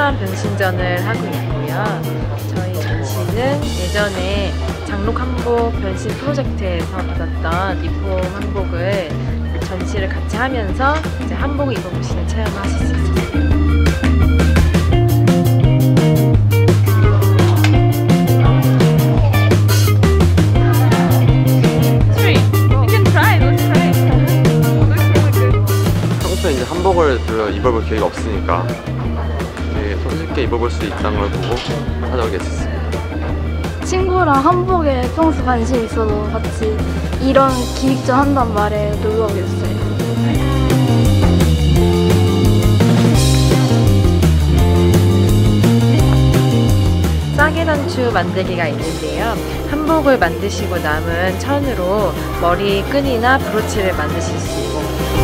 특별한 변신전을 하고 있고요. 저희 전시는 예전에 장록 한복 변신 프로젝트에서 받았던 리폼 한복을 전시를 같이 하면서 이제 한복 입어보시는 체험을 하실 수 있습니다. 이제 한복을 별로 입어볼 기회가 없으니까 손쉽게 입어볼 수 있다는 걸 보고 찾아오게 됐습니다. 친구랑 한복에 평소 관심 있어서 같이 이런 기획전 한단 말에 놀러 오게 됐어요. 싸개단추 만들기가 있는데요. 한복을 만드시고 남은 천으로 머리 끈이나 브로치를 만드실 수 있고,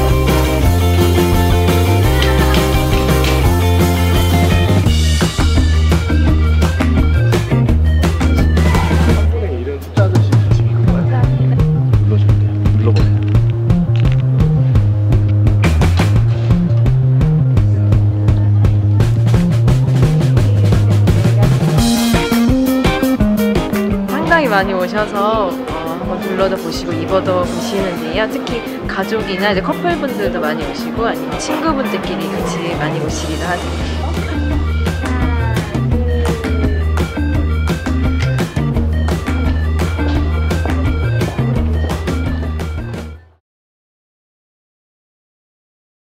상당히 많이 오셔서 한번 둘러도 보시고 입어도 보시는데요. 특히 가족이나 이제 커플분들도 많이 오시고 아니면 친구분들끼리 같이 많이 오시기도 하세요.